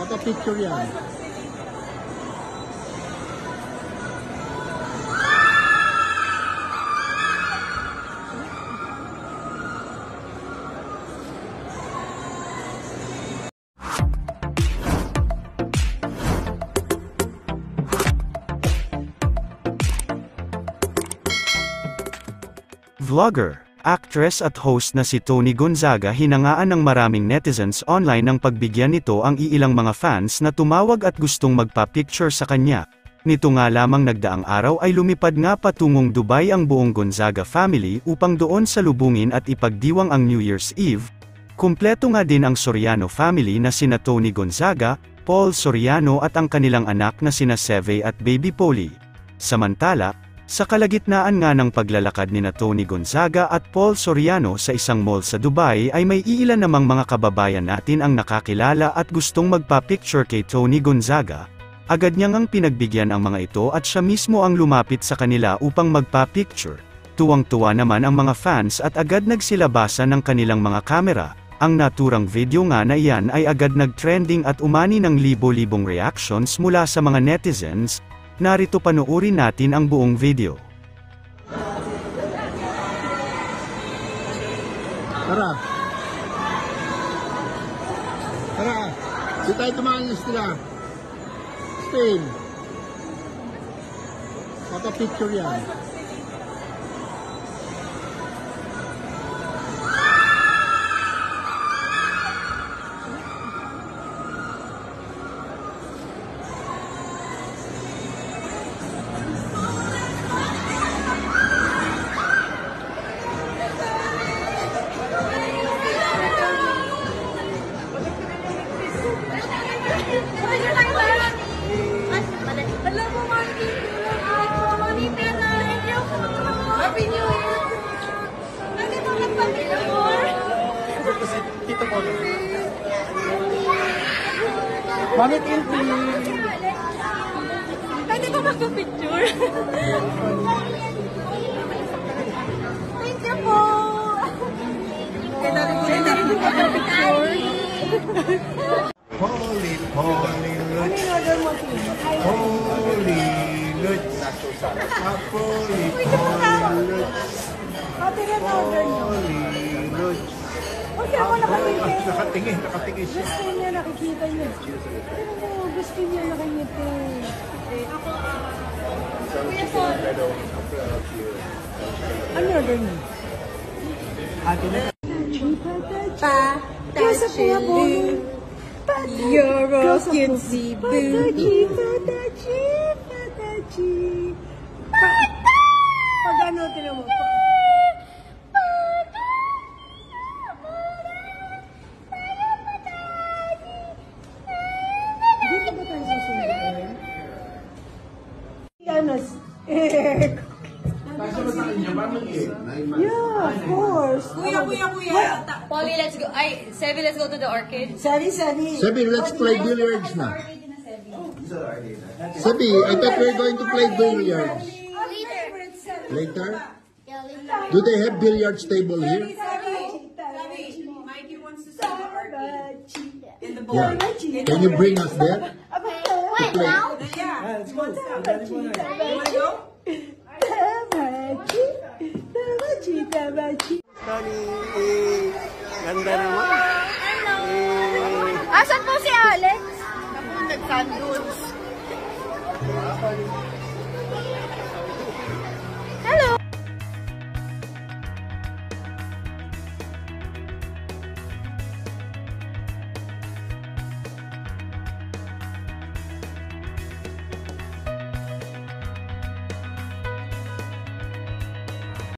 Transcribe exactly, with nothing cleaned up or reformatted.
Naka-picture yan. Vlogger, actress at host na si Toni Gonzaga hinangaan ng maraming netizens online nang pagbigyan nito ang iilang mga fans na tumawag at gustong magpa-picture sa kanya. Nito nga lamang nagdaang araw ay lumipad nga patungong Dubai ang buong Gonzaga family upang doon salubungin at ipagdiwang ang New Year's Eve. Kumpleto nga din ang Soriano family na sina Toni Gonzaga, Paul Soriano at ang kanilang anak na sina Seve at Baby Polly. Samantala, sa kalagitnaan nga ng paglalakad ni na Toni Gonzaga at Paul Soriano sa isang mall sa Dubai ay may iilan namang mga kababayan natin ang nakakilala at gustong magpa-picture kay Toni Gonzaga. Agad niyang ang pinagbigyan ang mga ito at siya mismo ang lumapit sa kanila upang magpa-picture. Tuwang-tuwa naman ang mga fans at agad nagsilabasan ng kanilang mga kamera. Ang naturang video nga na iyan ay agad nag-trending at umani ng libo-libong reactions mula sa mga netizens. Narito panoorin natin ang buong video. Tara. Tara. Di tayo tumalis nila. Spain. Naka-picture yan. Bakit hindi? Pwede ko magpa-picture? Thank you po! Kaya rin ko magpa-picture? Holy, holy, Lutz. Holy, Lutz. Holy, holy, Lutz. Ate rin order nyo. Holy, Lutz. Huwag ako nakatingin. Nakatingin, nakatingin siya. Gusto niya, nakikita niya. Pero mo, gusto niya nakangiti. Ako, Kuya Paul. Ano order niyo? Ate na. Patachi. You're a cutesy boo. Patachi, patachi, patachi. Pag ano, tinan mo. Yeah, of course. Kuya, kuya, kuya. Polly, let's go. Ay, Sevi, let's go to the orchid. Sevi, Sevi. Sebi, let's play billiards na. Sebi, I thought we were going to play billiards. Later? Do they have billiards table here? Mikey wants to see the orchid. In the Yeah. Can you bring us there? Wait, now? Yeah. Let's go. You want to go? Tamachi, tamachi, tamachi. Ganda naman. Asan po si Alex? Ako nag-sandwich.